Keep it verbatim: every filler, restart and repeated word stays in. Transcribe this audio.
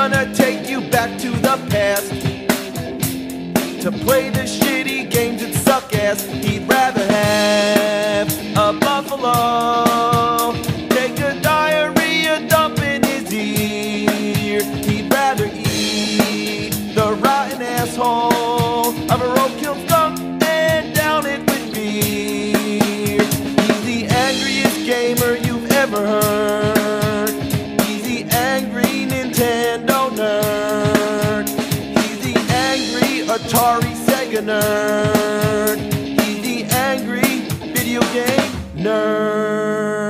gonna take you back to the past to play the shitty games that suck ass. He'd rather have a buffalo take a diarrhea dump in his ear. He'd rather eat the rotten asshole of a roadkill skunk and down it with beer. He's the angriest gamer you've ever heard. He's the angry Nintendo nerd. He's the angry Atari Sega nerd. He's the angry video game nerd.